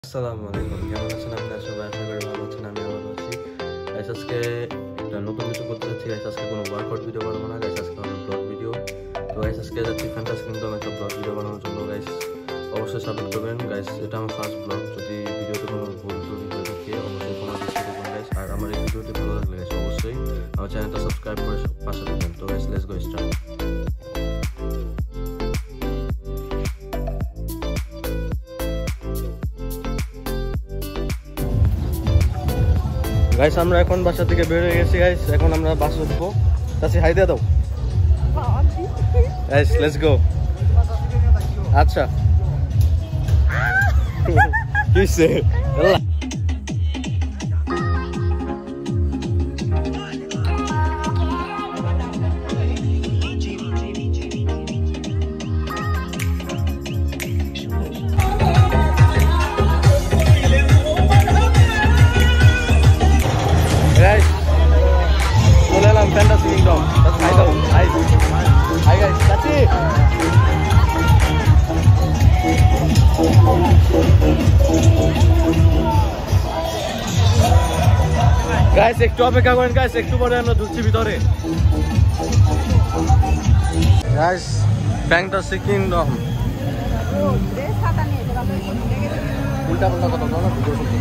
আসসালামুআলাইকুম, কেমন আছেন আপনারা সবাই? আশা করি ভালো আছেন, আমি ভালো আছি। গাইস আজকে একটা নতুন কিছু করতে যাচ্ছি। গাইস আজকে কোনো ওয়ার্কআউট ভিডিও বানাবো না, গাইস আজকে হবে ব্লগ ভিডিও। তো গাইস আজকে যাচ্ছি ফ্যান্টাসি কিংডম একটা ব্লগ ভিডিও বানানোর জন্য। গাইস অবশ্যই সাপোর্ট করবেন। গাইস এটা আমার ফার্স্ট ব্লগ, যদি ভিডিওতে কোনো ভুল টুল হয়ে থাকে অবশ্যই কোনো দৃষ্টি দেবেন গাইস। আর আমার এই ভিডিওটি ভালো লাগলে গাইস অবশ্যই আমার চ্যানেলটা সাবস্ক্রাইব করে পাশে থাকবেন। তো guys let's go start. Guys আমরা এখন বাসা থেকে বের হয়ে গেছি গাইস, এখন আমরা বাস উঠবো। তাসি হাই দিয়ে দাও গাইস, লেটস গো। আচ্ছা কিসে Fardîñ Kingdom. That's hi though. Hi. Hi guys. That's it. Guys, একটু অপেক্ষা করেন guys, একটু পরে আমরা ঢুকছি ভিতরে। Guys, Fardîñ Kingdom. উল্টা পাল্টা কথা বলো না, ভিডিও করতেছি।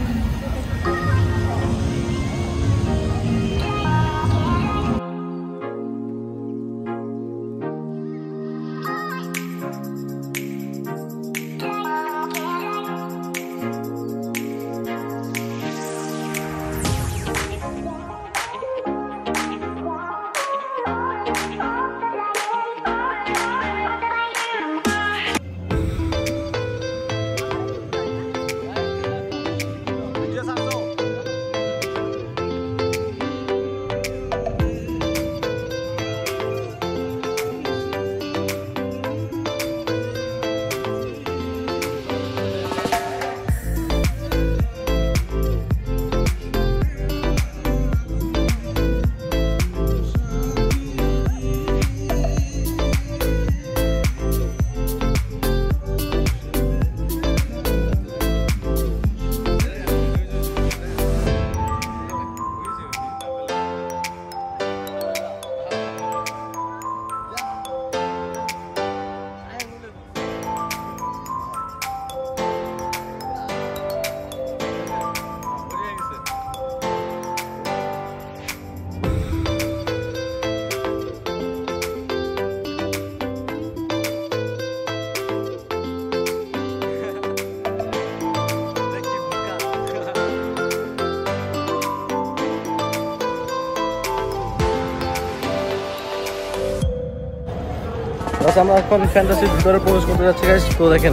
আমরা এখন ফ্যান্টাসির ভিতরে প্রবেশ করতে যাচ্ছি গাইস। তো দেখেন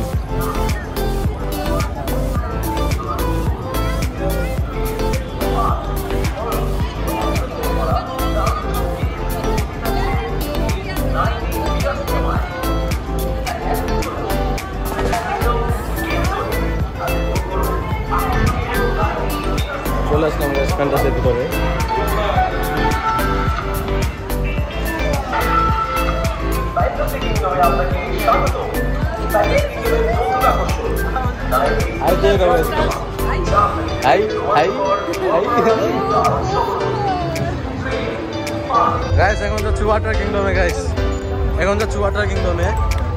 চলে আসলাম গাইস ফ্যান্টাসির ভিতরে। গাইস এখন যাচ্ছি ওয়াটার কিংডমে। গাইস এখন যাচ্ছি ওয়াটার কিংডমে।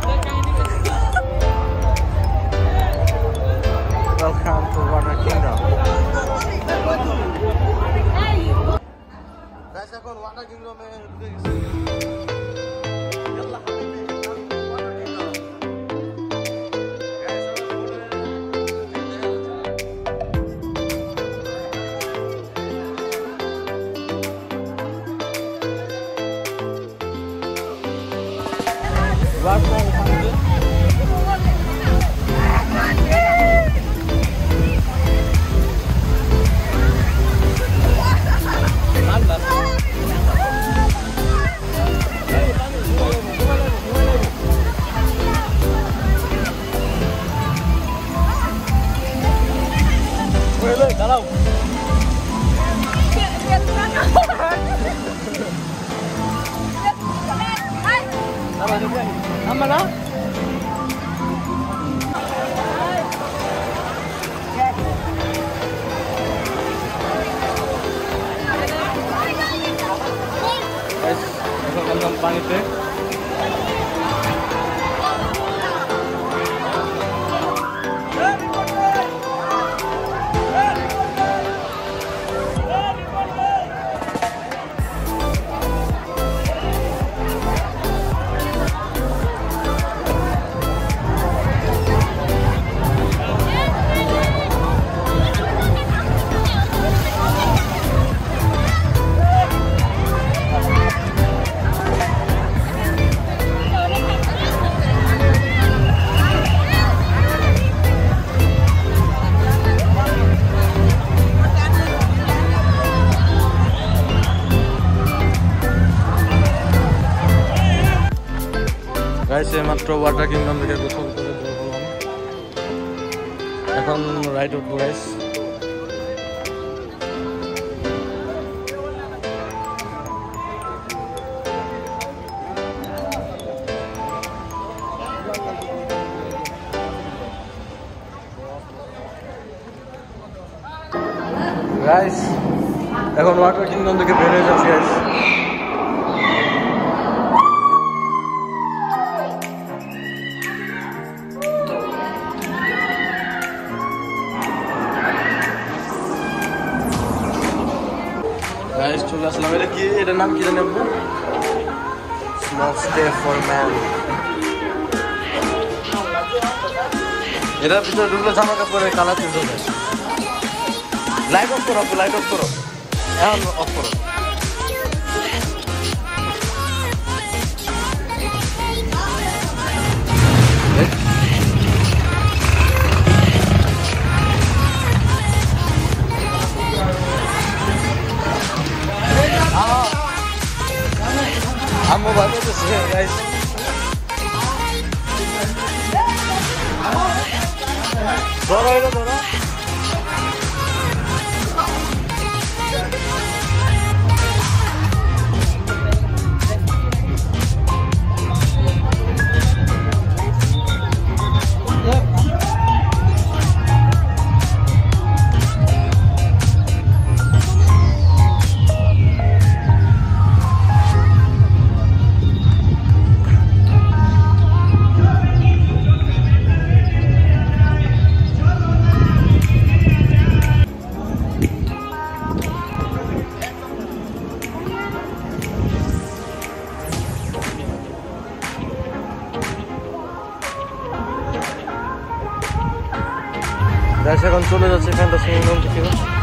Welcome to Water Kingdom. Guys এখন ওয়াটার কিংডমে ঢুকে গেছি। দাঁড়াও আমরা না পানিতে। গাইস মাত্র ওয়াটার কিংডম থেকে গোসল করে বের হলাম, এখন রাইড উঠবো গাইস। গাইস এখন ওয়াটার কিংডম থেকে বের হয়ে যাচ্ছি গাইস। গাইস চলে আসলাম। এটা কি, এটার নাম কি জানেন? Small stay for man. এটার ভিতরে ঢুকলে জামা কাপড়ের কালার চেঞ্জ হয়ে যায়। লাইট অফ করো, লাইট অফ করো, এখন অফ করো। I'm about to see it, guys. Dora. এখন চলে যাচ্ছে ফ্যান্টাসি কিংডম থেকে।